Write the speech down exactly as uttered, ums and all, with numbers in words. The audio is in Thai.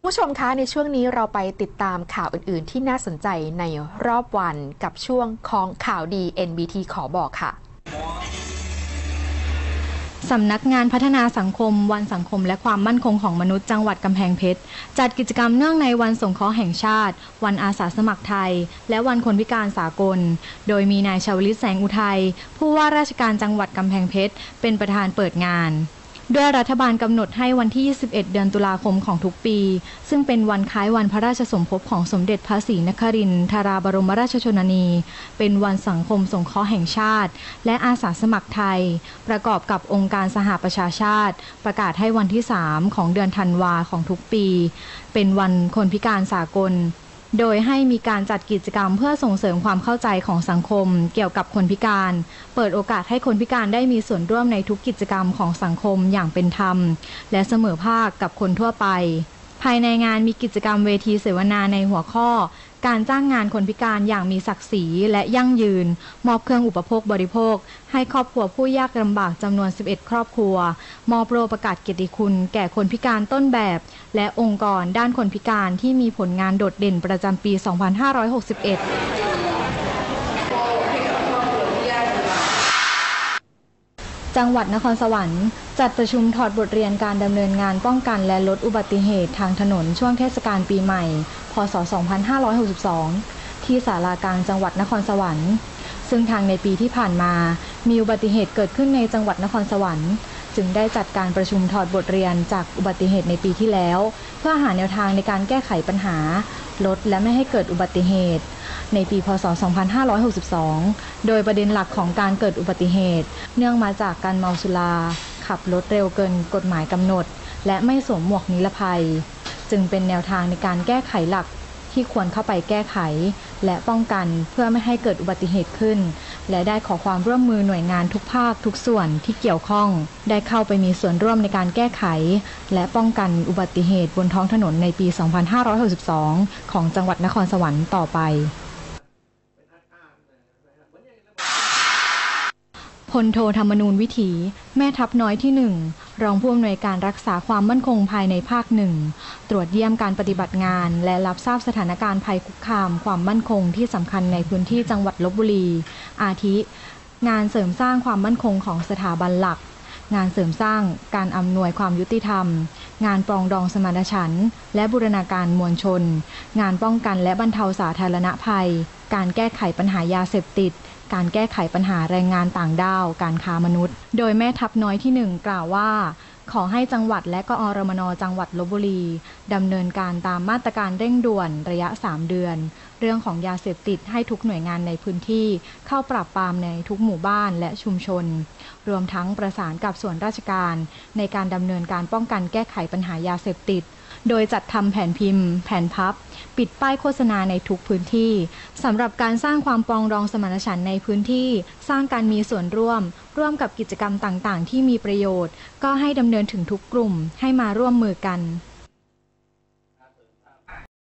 ผู้ชมคะในช่วงนี้เราไปติดตามข่าวอื่นๆที่น่าสนใจในรอบวันกับช่วงของข่าวดี เอ็น บี ที ขอบอกค่ะสำนักงานพัฒนาสังคมวันสังคมและความมั่นคงของมนุษย์จังหวัดกำแพงเพชรจัดกิจกรรมเนื่องในวันสงเคราะห์แห่งชาติวันอาสาสมัครไทยและวันคนพิการสากลโดยมีนายชวลิตแสงอุทัยผู้ว่าราชการจังหวัดกำแพงเพชรเป็นประธานเปิดงานด้วยรัฐบาลกำหนดให้วันที่ยี่สิบเอ็ดเดือนตุลาคมของทุกปีซึ่งเป็นวันคล้ายวันพระราชสมภพของสมเด็จพระศรีนครินทราบรมราชชนนีเป็นวันสังคมสงเคราะห์แห่งชาติและอาสาสมัครไทยประกอบกับองค์การสหประชาชาติประกาศให้วันที่สามของเดือนธันวาของทุกปีเป็นวันคนพิการสากลโดยให้มีการจัดกิจกรรมเพื่อส่งเสริมความเข้าใจของสังคมเกี่ยวกับคนพิการเปิดโอกาสให้คนพิการได้มีส่วนร่วมในทุกกิจกรรมของสังคมอย่างเป็นธรรมและเสมอภาคกับคนทั่วไปภายในงานมีกิจกรรมเวทีเสวนาในหัวข้อการจ้างงานคนพิการอย่างมีศักดิ์ศรีและยั่งยืนมอบเครื่องอุปโภคบริโภคให้ครอบครัวผู้ยากลำบากจำนวนสิบเอ็ดครอบครัวมอบโล่ประกาศเกียรติคุณแก่คนพิการต้นแบบและองค์กรด้านคนพิการที่มีผลงานโดดเด่นประจำปี สองพันห้าร้อยหกสิบเอ็ดจังหวัดนครสวรรค์จัดประชุมถอดบทเรียนการดำเนินงานป้องกันและลดอุบัติเหตุทางถนนช่วงเทศกาลปีใหม่พ.ศ. สองพันห้าร้อยหกสิบสองที่ศาลากลางจังหวัดนครสวรรค์ซึ่งทางในปีที่ผ่านมามีอุบัติเหตุเกิดขึ้นในจังหวัดนครสวรรค์จึงได้จัดการประชุมถอดบทเรียนจากอุบัติเหตุในปีที่แล้วเพื่อหาแนวทางในการแก้ไขปัญหาลดและไม่ให้เกิดอุบัติเหตุในปีพ.ศ. สองพันห้าร้อยหกสิบสองโดยประเด็นหลักของการเกิดอุบัติเหตุเนื่องมาจากการเมาสุราขับรถเร็วเกินกฎหมายกำหนดและไม่สวมหมวกนิรภัยจึงเป็นแนวทางในการแก้ไขหลักที่ควรเข้าไปแก้ไขและป้องกันเพื่อไม่ให้เกิดอุบัติเหตุขึ้นและได้ขอความร่วมมือหน่วยงานทุกภาคทุกส่วนที่เกี่ยวข้องได้เข้าไปมีส่วนร่วมในการแก้ไขและป้องกันอุบัติเหตุบนท้องถนนในปี สองพันห้าร้อยหกสิบสอง ของจังหวัดนครสวรรค์ต่อไปพลโทธรรมนูญวิถีแม่ทัพน้อยที่หนึ่งรองผู้อำนวยการรักษาความมั่นคงภายในภาคหนึ่งตรวจเยี่ยมการปฏิบัติงานและรับทราบสถานการณ์ภัยคุกคามความมั่นคงที่สำคัญในพื้นที่จังหวัดลพบุรีอาทิงานเสริมสร้างความมั่นคงของสถาบันหลักงานเสริมสร้างการอำนวยความยุติธรรมงานปรองดองสมานฉันท์และบูรณาการมวลชนงานป้องกันและบรรเทาสาธารณภัยการแก้ไขปัญหายาเสพติดการแก้ไขปัญหาแรงงานต่างด้าวการค้ามนุษย์โดยแม่ทัพน้อยที่หนึ่งกล่าวว่าขอให้จังหวัดและกอรมน.จังหวัดลพบุรีดำเนินการตามมาตรการเร่งด่วนระยะสามเดือนเรื่องของยาเสพติดให้ทุกหน่วยงานในพื้นที่เข้าปราบปรามในทุกหมู่บ้านและชุมชนรวมทั้งประสานกับส่วนราชการในการดำเนินการป้องกันแก้ไขปัญหายาเสพติดโดยจัดทำแผนพิมพ์แผนพับปิดป้ายโฆษณาในทุกพื้นที่สำหรับการสร้างความปรองดองสมานฉันท์ในพื้นที่สร้างการมีส่วนร่วมร่วมกับกิจกรรมต่างๆที่มีประโยชน์ก็ให้ดำเนินถึงทุกกลุ่มให้มาร่วมมือกัน